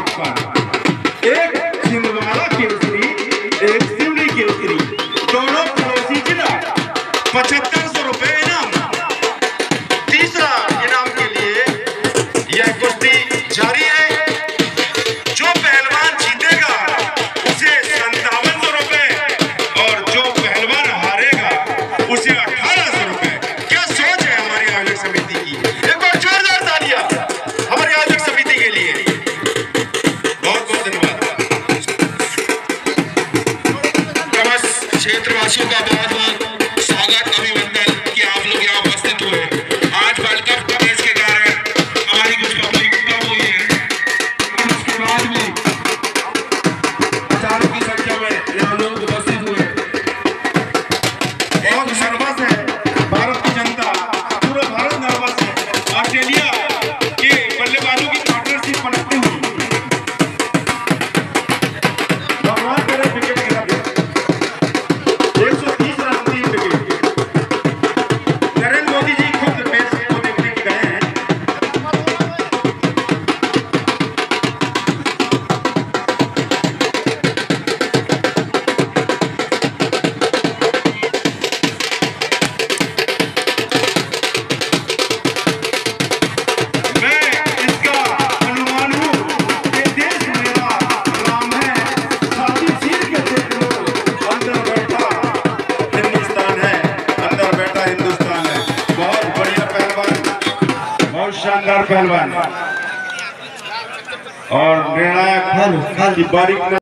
एक छिंदवाड़ा केसरी, एक सिवनी केसरी, दोनों पड़ोसी जिला। 7500 रुपए इनाम। तीसरा इनाम के लिए यह कुश्ती जारी है। जो पहलवान जीतेगा उसे 5700 रुपए और जो पहलवान हारेगा उसे 1800 रुपए। क्या सोच है हमारी आयोजक समिति की। एक बार जोरदार तालियां हमारी आयोजक समिति के लिए। बहुत बहुत धन्यवाद। क्षेत्रवासियों का बहुत बहुत स्वागत, अभिनंदन कि आप लोग यहाँ उपस्थित हुए। आज वर्ल्ड कप मैच के कारण हमारी कुछ पब्लिक कम हुई है, उसके बाद भी हजारों की संख्या में यहाँ लोग उपस्थित हुए। बहुत नर्वस है भारत की जनता, पूरा भारत नर्वस है। ऑस्ट्रेलिया के बल्लेबाजों की पार्टनरशिप बनती हुई भगवान करे विकेट गिरा दिया। 130 रन 3 विकेट। नरेंद्र मोदी जी खुद मैच को देखने के गए हैं। मैं इसका अनुमान हूँ कि देश मेरा राम है, छाती चीर के देख लो, अंदर बैठा हिंदुस्तान है, अंदर बैठा हिंदुस्तान है। बहुत बढ़िया पहलवान, बहुत शानदार पहलवान और निर्णायक की बारीक